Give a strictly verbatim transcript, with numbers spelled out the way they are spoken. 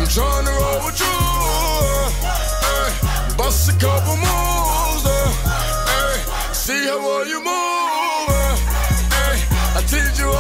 I'm trying to roll with you. Hey, bust a couple moves. Uh, hey, see how well you move. Uh, hey, I teach you